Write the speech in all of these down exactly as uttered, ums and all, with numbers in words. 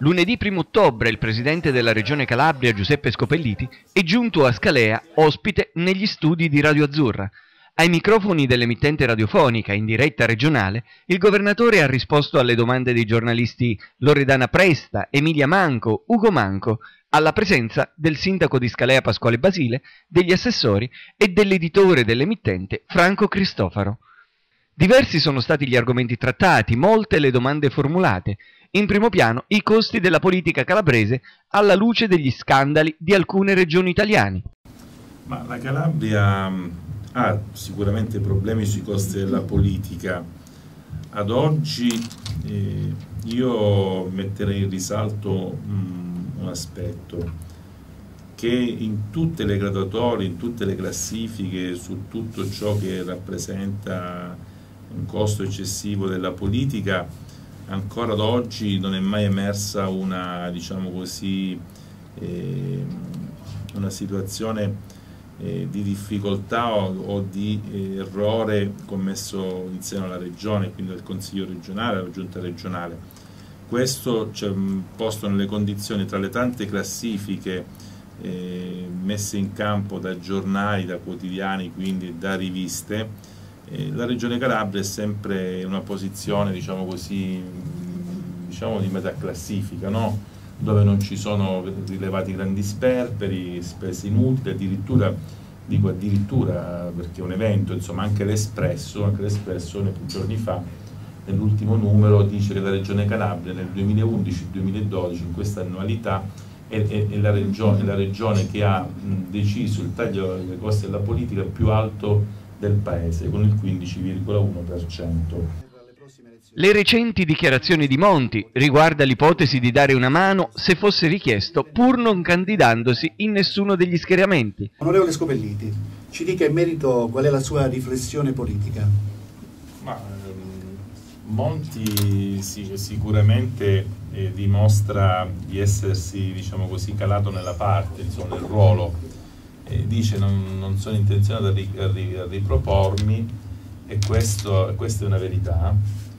Lunedì primo ottobre il presidente della Regione Calabria, Giuseppe Scopelliti, è giunto a Scalea ospite negli studi di Radio Azzurra. Ai microfoni dell'emittente radiofonica in diretta regionale, il governatore ha risposto alle domande dei giornalisti Loredana Presta, Emilia Manco, Ugo Manco, alla presenza del sindaco di Scalea Pasquale Basile, degli assessori e dell'editore dell'emittente Franco Cristofaro. Diversi sono stati gli argomenti trattati, molte le domande formulate. In primo piano i costi della politica calabrese alla luce degli scandali di alcune regioni italiane. Ma la Calabria ha sicuramente problemi sui costi della politica. Ad oggi eh, io metterei in risalto mh, un aspetto, che in tutte le graduatorie, in tutte le classifiche, su tutto ciò che rappresenta un costo eccessivo della politica, ancora ad oggi non è mai emersa una, diciamo così, eh, una situazione eh, di difficoltà o, o di eh, errore commesso in seno alla regione, quindi dal Consiglio regionale, alla Giunta regionale. Questo ci ha posto nelle condizioni, tra le tante classifiche eh, messe in campo da giornali, da quotidiani, quindi da riviste, la Regione Calabria è sempre in una posizione, diciamo così, diciamo di metà classifica, no? Dove non ci sono rilevati grandi sperperi, spese inutili, addirittura, dico addirittura perché è un evento, insomma anche l'Espresso, anche l'Espresso nei giorni fa, nell'ultimo numero, dice che la Regione Calabria nel duemilaundici duemiladodici, in questa annualità, è, è, è, la regione, è la regione che ha mh, deciso il taglio dei costi della politica più alto del Paese, con il quindici virgola uno per cento. Le recenti dichiarazioni di Monti riguarda l'ipotesi di dare una mano se fosse richiesto, pur non candidandosi in nessuno degli schieramenti. Onorevole Scopelliti, ci dica in merito qual è la sua riflessione politica. Ma, ehm, Monti sì, sicuramente eh, dimostra di essersi, diciamo così, calato nella parte, insomma, nel ruolo. E dice non, non sono intenzionato a, ri, a, ri, a ripropormi, e questo, questa è una verità,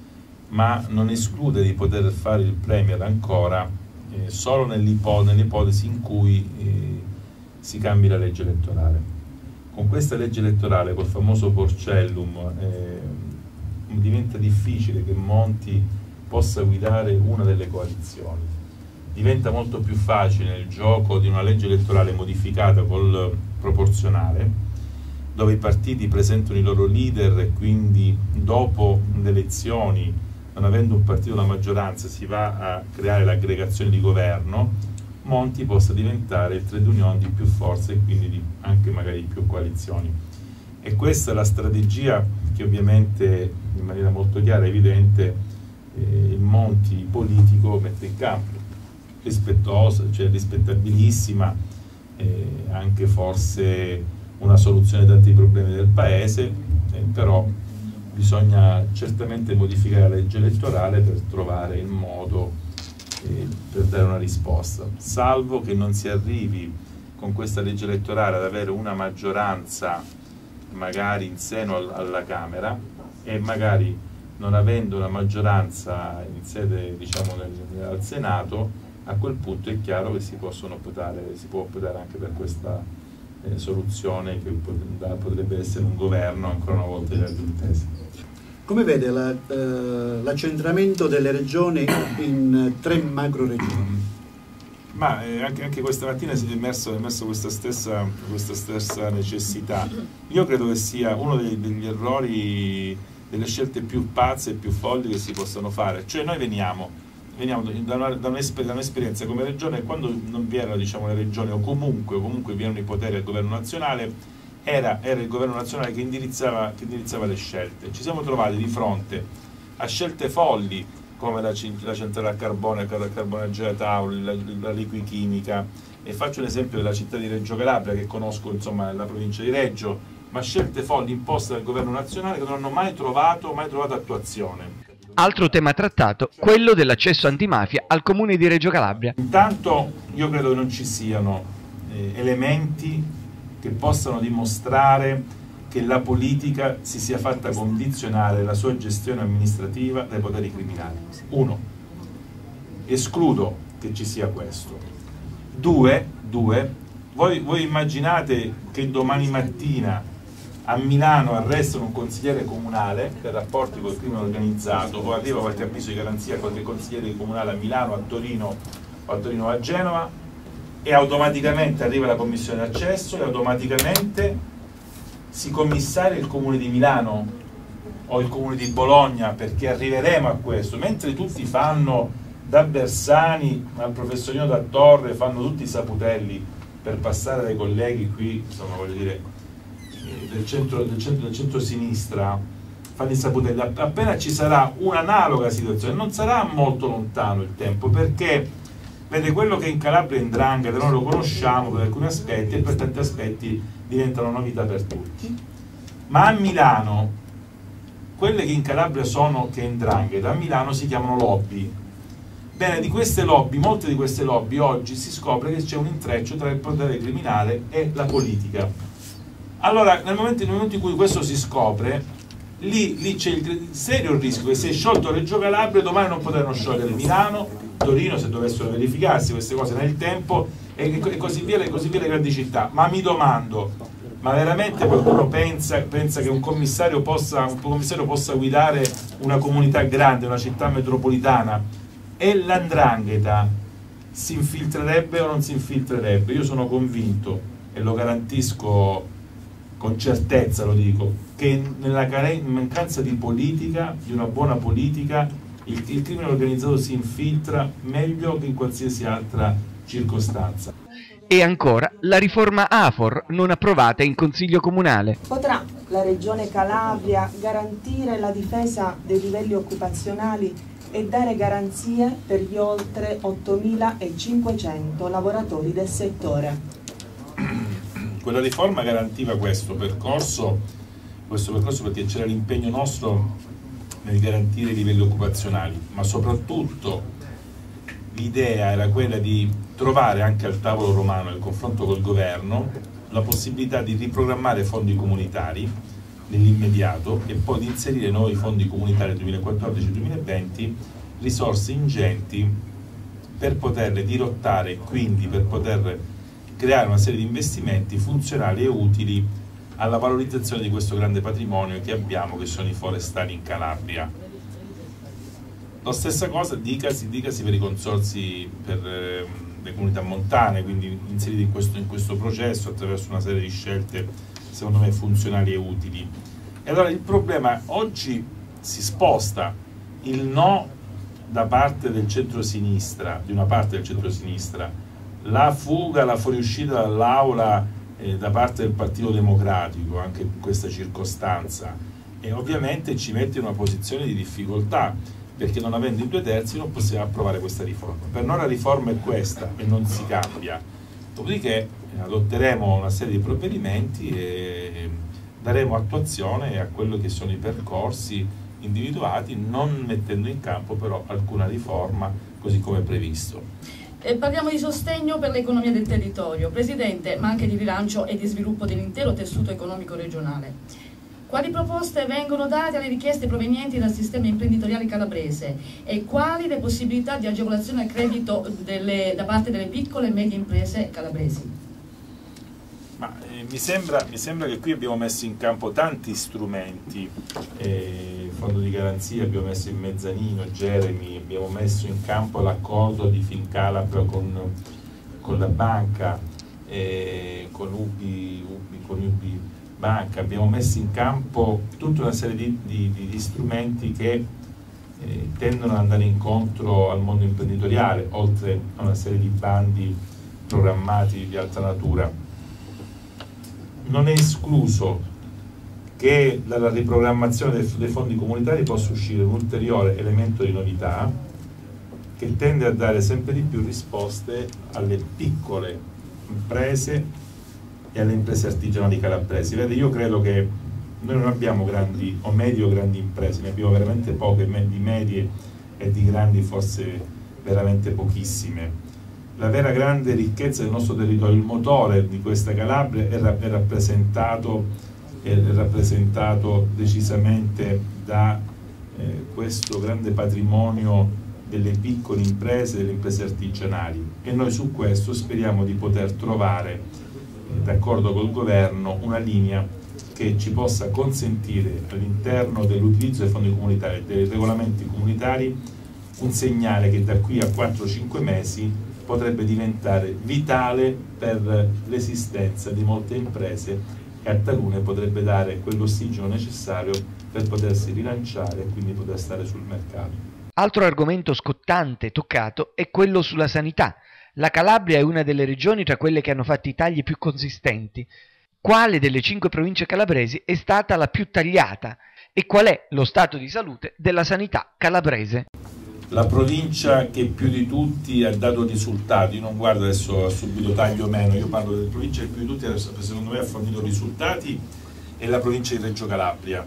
ma non esclude di poter fare il premier ancora eh, solo nell'ipotesi in cui eh, si cambi la legge elettorale. Con questa legge elettorale, col famoso Porcellum, eh, diventa difficile che Monti possa guidare una delle coalizioni. Diventa molto più facile il gioco di una legge elettorale modificata col proporzionale, dove i partiti presentano i loro leader e quindi dopo le elezioni, non avendo un partito la maggioranza, si va a creare l'aggregazione di governo. Monti possa diventare il trade union di più forze e quindi di anche magari di più coalizioni. E questa è la strategia che ovviamente in maniera molto chiara e evidente eh, il Monti politico mette in campo, rispettosa, cioè rispettabilissima, eh, anche forse una soluzione di tanti problemi del Paese, eh, però bisogna certamente modificare la legge elettorale per trovare il modo eh, per dare una risposta, salvo che non si arrivi con questa legge elettorale ad avere una maggioranza magari in seno al, alla Camera, e magari non avendo una maggioranza in sede, diciamo, nel, al Senato, a quel punto è chiaro che si possono optare, si può optare anche per questa eh, soluzione che potrebbe essere un governo ancora una volta di intesa. Come vede l'accentramento la, eh, delle regioni in tre macro regioni? Ma eh, anche, anche questa mattina si è emerso, è emerso questa, stessa, questa stessa necessità. Io credo che sia uno dei, degli errori, delle scelte più pazze e più folli che si possano fare. Cioè noi veniamo Veniamo da un'esperienza come regione, quando non vi erano, diciamo, le regioni, o comunque, o comunque vi erano i poteri al governo nazionale, era, era il governo nazionale che indirizzava, che indirizzava le scelte. Ci siamo trovati di fronte a scelte folli come la, la centrale a carbone, la carbone Tauli, la, la liquichimica, e faccio un esempio della città di Reggio Calabria, che conosco, insomma, la provincia di Reggio, ma scelte folli imposte dal governo nazionale che non hanno mai trovato, mai trovato attuazione. Altro tema trattato, quello dell'accesso antimafia al comune di Reggio Calabria. Intanto io credo che non ci siano eh, elementi che possano dimostrare che la politica si sia fatta condizionare la sua gestione amministrativa dai poteri criminali. Uno, escludo che ci sia questo. Due, due voi, voi immaginate che domani mattina a Milano arrestano un consigliere comunale per rapporti col crimine organizzato, o arriva qualche avviso di garanzia qualche consigliere comunale a Milano, a Torino o a Torino o a Genova, e automaticamente arriva la commissione d'accesso e automaticamente si commissaria il comune di Milano o il comune di Bologna, perché arriveremo a questo, mentre tutti fanno da Bersani al professorino da Torre, fanno tutti i saputelli per passare dai colleghi qui, insomma, voglio dire, del centro, del centro, del centro-sinistra, fanno i saputelli. Appena ci sarà un'analoga situazione, non sarà molto lontano il tempo, perché vede, quello che in Calabria è 'ndrangheta noi lo conosciamo per alcuni aspetti e per tanti aspetti diventa una novità per tutti, ma a Milano quelle che in Calabria sono che è 'ndrangheta a Milano si chiamano lobby. Bene, di queste lobby, molte di queste lobby oggi si scopre che c'è un intreccio tra il potere criminale e la politica. Allora, nel momento, nel momento in cui questo si scopre, lì, lì c'è il serio rischio che se è sciolto Reggio Calabria, domani non potranno sciogliere Milano, Torino, se dovessero verificarsi queste cose nel tempo, e, e così via, e così via le grandi città. Ma mi domando, ma veramente qualcuno pensa, pensa che un commissario, possa, un commissario possa guidare una comunità grande, una città metropolitana? E l'andrangheta si infiltrerebbe o non si infiltrerebbe? Io sono convinto, e lo garantisco con certezza, lo dico, che nella mancanza di politica, di una buona politica, il, il crimine organizzato si infiltra meglio che in qualsiasi altra circostanza. E ancora la riforma A F O R non approvata in Consiglio Comunale. Potrà la Regione Calabria garantire la difesa dei livelli occupazionali e dare garanzie per gli oltre ottomilacinquecento lavoratori del settore? Quella riforma garantiva questo percorso, questo percorso perché c'era l'impegno nostro nel garantire i livelli occupazionali, ma soprattutto l'idea era quella di trovare anche al tavolo romano, nel confronto col governo, la possibilità di riprogrammare fondi comunitari nell'immediato e poi di inserire nuovi fondi comunitari duemilaquattordici duemilaventi, risorse ingenti per poterle dirottare e quindi per poter creare una serie di investimenti funzionali e utili alla valorizzazione di questo grande patrimonio che abbiamo, che sono i forestali in Calabria. La stessa cosa dicasi, dicasi per i consorzi per eh, le comunità montane, quindi inseriti in questo, in questo processo attraverso una serie di scelte secondo me funzionali e utili. E allora il problema oggi si sposta, il no da parte del centro-sinistra, di una parte del centro-sinistra, la fuga, la fuoriuscita dall'aula eh, da parte del Partito Democratico, anche in questa circostanza, e ovviamente ci mette in una posizione di difficoltà, perché non avendo i due terzi non possiamo approvare questa riforma. Per noi la riforma è questa e non si cambia, dopodiché eh, adotteremo una serie di provvedimenti e daremo attuazione a quello che sono i percorsi individuati, non mettendo in campo però alcuna riforma così come previsto. E parliamo di sostegno per l'economia del territorio, Presidente, ma anche di rilancio e di sviluppo dell'intero tessuto economico regionale. Quali proposte vengono date alle richieste provenienti dal sistema imprenditoriale calabrese e quali le possibilità di agevolazione al credito delle, da parte delle piccole e medie imprese calabresi? Ma, eh, mi, sembra, mi sembra che qui abbiamo messo in campo tanti strumenti, eh, il fondo di garanzia, abbiamo messo il mezzanino, Jeremy, abbiamo messo in campo l'accordo di Fincalabria con, con la banca, eh, con Ubi, Ubi, con Ubi Banca, abbiamo messo in campo tutta una serie di, di, di strumenti che eh, tendono ad andare incontro al mondo imprenditoriale, oltre a una serie di bandi programmati di altra natura. Non è escluso che dalla riprogrammazione dei, dei fondi comunitari possa uscire un ulteriore elemento di novità che tende a dare sempre di più risposte alle piccole imprese e alle imprese artigianali calabresi. Vede, io credo che noi non abbiamo grandi o medio grandi imprese, ne abbiamo veramente poche, di medie e di grandi forse veramente pochissime. La vera grande ricchezza del nostro territorio, il motore di questa Calabria è, ra è, rappresentato, è rappresentato decisamente da eh, questo grande patrimonio delle piccole imprese, delle imprese artigianali, e noi su questo speriamo di poter trovare, d'accordo col governo, una linea che ci possa consentire all'interno dell'utilizzo dei fondi comunitari, dei regolamenti comunitari, un segnale che da qui a quattro cinque mesi potrebbe diventare vitale per l'esistenza di molte imprese e a talune potrebbe dare quell'ossigeno necessario per potersi rilanciare e quindi poter stare sul mercato. Altro argomento scottante toccato è quello sulla sanità. La Calabria è una delle regioni tra quelle che hanno fatto i tagli più consistenti. Quale delle cinque province calabresi è stata la più tagliata e qual è lo stato di salute della sanità calabrese? La provincia che più di tutti ha dato risultati, io non guardo adesso ha subito taglio o meno, io parlo delle province che più di tutti secondo me ha fornito risultati, è la provincia di Reggio Calabria,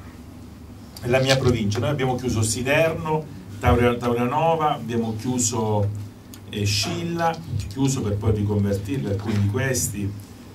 è la mia provincia. Noi abbiamo chiuso Siderno, Taurianova, abbiamo chiuso eh, Scilla, chiuso per poi riconvertirli, alcuni di questi,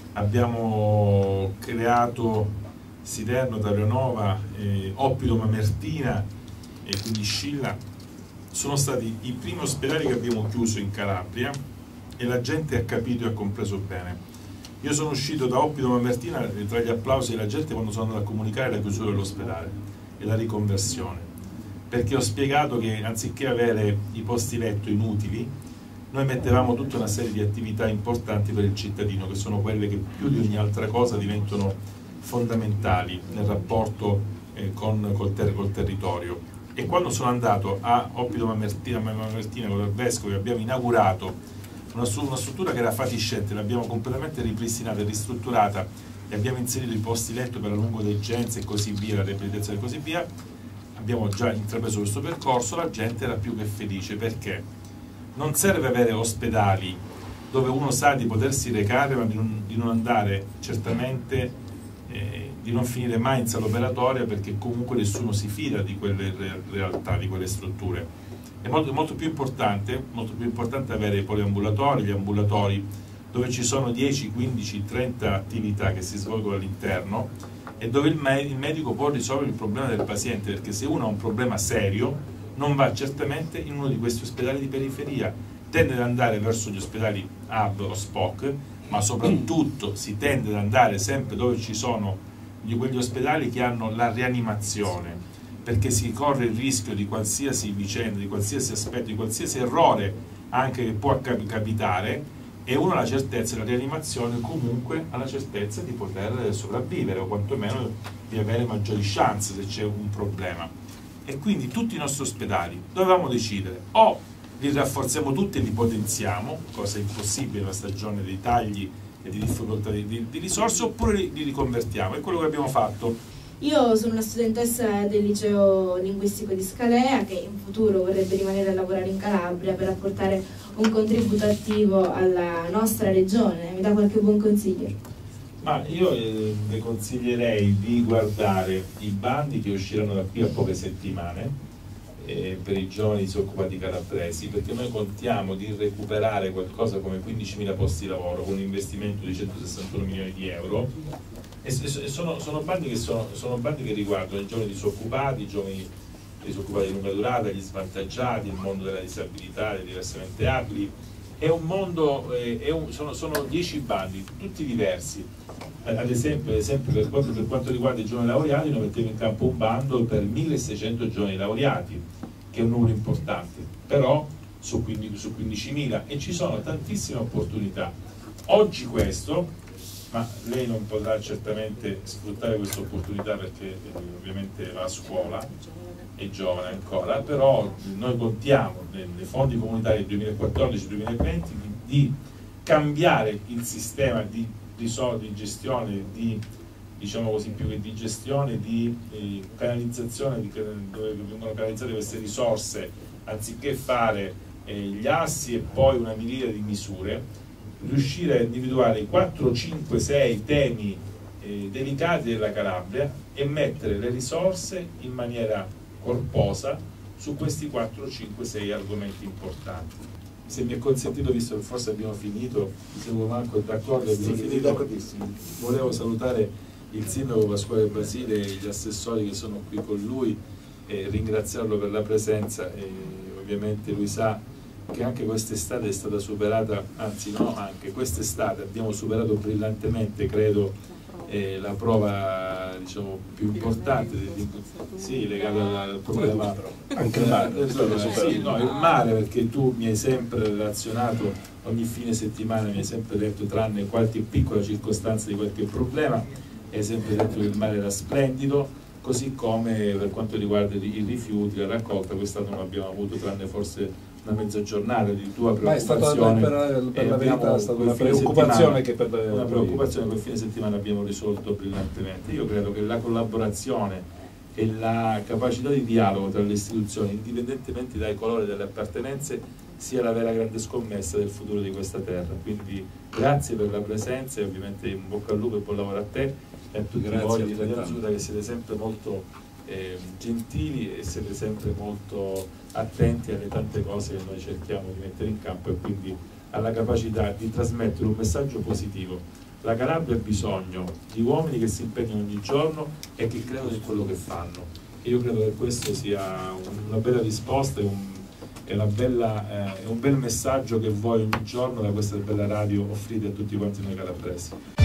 abbiamo creato Siderno, Taurianova, eh, Oppido Mamertina e quindi Scilla. Sono stati i primi ospedali che abbiamo chiuso in Calabria e la gente ha capito e ha compreso bene. Io sono uscito da Oppido Mamertina e tra gli applausi della gente quando sono andato a comunicare la chiusura dell'ospedale e la riconversione, perché ho spiegato che anziché avere i posti letto inutili, noi mettevamo tutta una serie di attività importanti per il cittadino, che sono quelle che più di ogni altra cosa diventano fondamentali nel rapporto eh, con, col, ter col territorio. E quando sono andato a Oppido Mamertina, Mamertina con il Vescovo, abbiamo inaugurato una, una struttura che era fatiscente, l'abbiamo completamente ripristinata e ristrutturata e abbiamo inserito i posti letto per la lungodegenza e così via, la riabilitazione e così via, abbiamo già intrapreso questo percorso, la gente era più che felice, perché non serve avere ospedali dove uno sa di potersi recare ma di non, di non andare certamente eh, di non finire mai in sala operatoria, perché comunque nessuno si fida di quelle realtà, di quelle strutture. È molto, molto più importante, molto più importante avere i poliambulatori, gli ambulatori, dove ci sono dieci, quindici, trenta attività che si svolgono all'interno e dove il, me il medico può risolvere il problema del paziente, perché se uno ha un problema serio non va certamente in uno di questi ospedali di periferia, tende ad andare verso gli ospedali hub o S P O C, ma soprattutto si tende ad andare sempre dove ci sono di quegli ospedali che hanno la rianimazione, perché si corre il rischio di qualsiasi vicenda, di qualsiasi aspetto, di qualsiasi errore anche che può capitare, e uno ha la certezza della rianimazione, comunque ha la certezza di poter sopravvivere o quantomeno di avere maggiori chance se c'è un problema. E quindi tutti i nostri ospedali dovevamo decidere: o li rafforziamo tutti e li potenziamo, cosa impossibile in una stagione dei tagli e di difficoltà di, di, di risorse, oppure li, li riconvertiamo. È quello che abbiamo fatto. Io sono una studentessa del liceo linguistico di Scalea che in futuro vorrebbe rimanere a lavorare in Calabria per apportare un contributo attivo alla nostra regione. Mi dà qualche buon consiglio? Ma io eh, le consiglierei di guardare i bandi che usciranno da qui a poche settimane eh, per i giovani disoccupati calabresi, perché noi contiamo di recuperare qualcosa come quindicimila posti di lavoro con un investimento di centosessantuno milioni di euro. E sono, sono, bandi che sono, sono bandi che riguardano i giovani disoccupati, i giovani disoccupati di lunga durata, gli svantaggiati, il mondo della disabilità, dei diversamente abili. È un mondo, eh, è un, sono, sono dieci bandi, tutti diversi. Ad esempio, ad esempio per, quanto, per quanto riguarda i giovani laureati, noi mettiamo in campo un bando per milleseicento giovani laureati, che è un numero importante, però su, su quindicimila, e ci sono tantissime opportunità. Oggi questo, ma lei non potrà certamente sfruttare questa opportunità perché eh, ovviamente va a scuola, è giovane ancora, però noi contiamo nei fondi comunitari duemilaquattordici duemilaventi di, di cambiare il sistema di, di, di gestione, di, diciamo così, più che di gestione, di eh, canalizzazione, di, dove vengono canalizzate queste risorse, anziché fare eh, gli assi e poi una miriade di misure, riuscire a individuare quattro, cinque, sei temi eh, delicati della Calabria e mettere le risorse in maniera corposa su questi quattro, cinque, sei argomenti importanti. Se mi è consentito, visto che forse abbiamo finito, se Marco è d'accordo, abbiamo sì, finito, volevo salutare il sindaco Pasquale Basile e gli assessori che sono qui con lui eh, ringraziarlo per la presenza, e ovviamente lui sa che anche quest'estate è stata superata, anzi no, anche quest'estate abbiamo superato brillantemente, credo, eh, la prova, diciamo, più importante, di, sì, legata al problema, anche il mare, eh, sì, no, il mare, perché tu mi hai sempre relazionato, ogni fine settimana mi hai sempre detto, tranne qualche piccola circostanza di qualche problema, hai sempre detto che il mare era splendido, così come per quanto riguarda i rifiuti, la raccolta, quest'anno non abbiamo avuto, tranne forse una mezza giornata di tua preoccupazione. Ma è stata, per, per la verità, è stata una preoccupazione che per le, una preoccupazione che quel fine settimana abbiamo risolto brillantemente. Io credo che la collaborazione e la capacità di dialogo tra le istituzioni, indipendentemente dai colori delle appartenenze, sia la vera grande scommessa del futuro di questa terra. Quindi grazie per la presenza e ovviamente in bocca al lupo e buon lavoro a te e a tutti voi di Radio Azzurra, che siete sempre molto eh, gentili e siete sempre molto attenti alle tante cose che noi cerchiamo di mettere in campo, e quindi alla capacità di trasmettere un messaggio positivo. La Calabria ha bisogno di uomini che si impegnano ogni giorno e che credono in quello che fanno. E io credo che questo sia una bella risposta e un, è, una bella, eh, è un bel messaggio che voi ogni giorno da questa bella radio offrite a tutti quanti noi calabresi.